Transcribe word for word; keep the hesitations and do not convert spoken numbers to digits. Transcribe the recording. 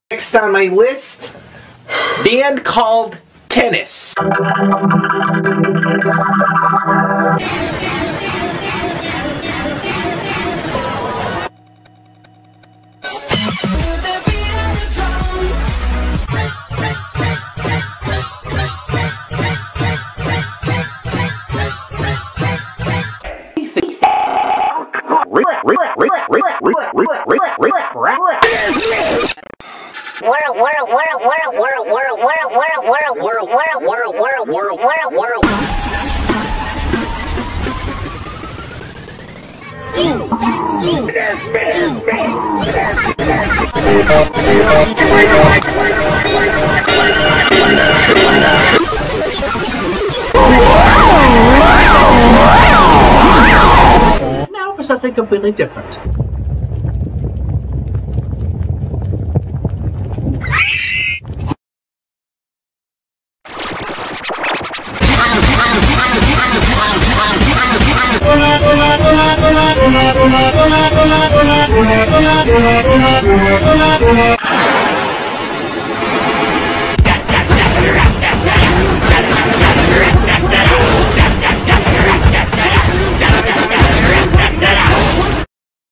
Next on my list, band called Tennis. World, world, world, world, world, world, world, world, world, world, world, world, world, world, world, world. Now for something completely different. Thank you.